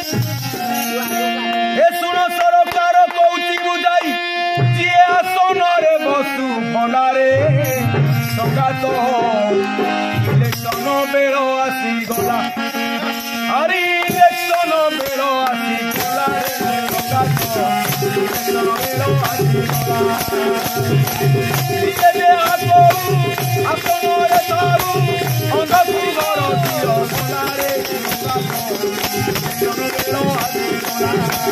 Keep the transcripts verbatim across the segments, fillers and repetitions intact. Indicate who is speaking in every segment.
Speaker 1: ଏ ଶୁଣ ସରକାର କହୁଛି ବୁଝାଇ ଯିଏ ଆସନରେ ବସୁ ଭଲାରେ ସକାଶ ଇଲେକ୍ସନ ବେଳ ଆସିଗଲା ଆରେ ଇଲେକ୍ସନ ବେଳ ଆସିଗଲା ସକାଶ ଇଲେକ୍ସନ ବେଳ ଆସିଗଲା ଯିଏ ଯେ ଆଗରୁ ଆସନରେ ସାରୁ ଅନ୍ଧକୁ ଘର ଦିଅ ଭଲାରେ ସକାଶ ଇଲେକ୍ସନ ବେଳ ଆସିଗଲା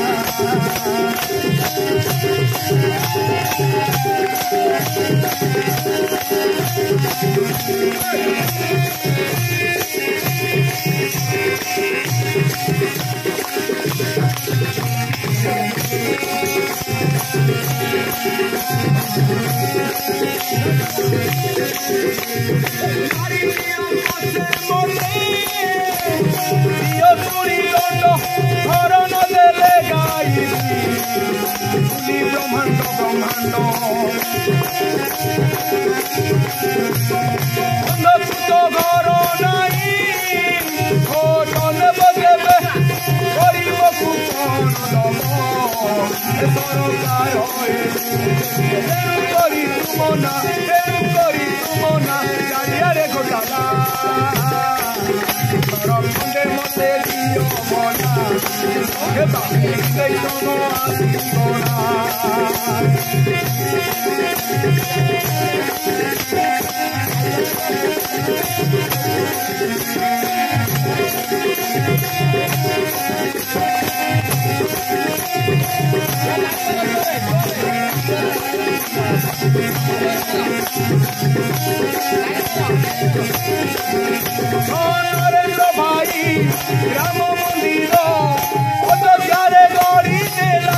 Speaker 1: नरेंद्र भाई राम मंदिर अयोध्यारे गढ़ी देला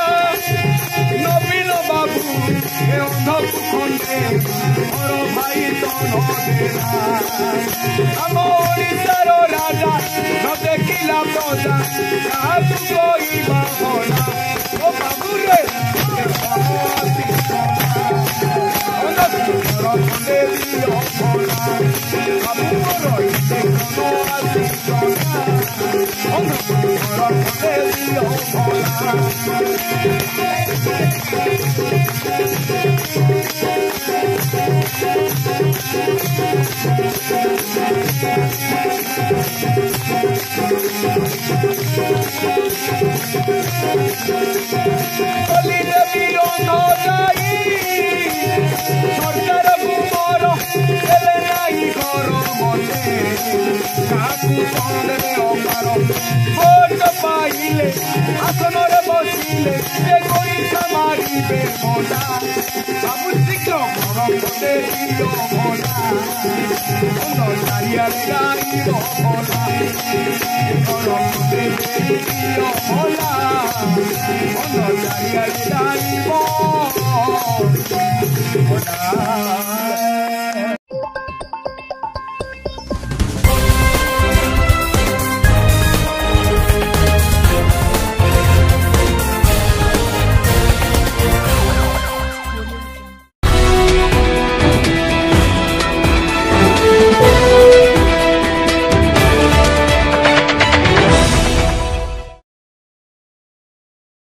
Speaker 1: नवीन बाबू ए अंधकु खंडे मोर भाई तन देला आम ओडिशार राजा न देखिला प्रजा काहाकु कहबा भला ओ बाबू रे खंडे दियो भला आसनरे बसिले मारे भला बाबू शीघ्र घर खंडे दियो भला चारिया गाई भला घर खंडे दियो भला।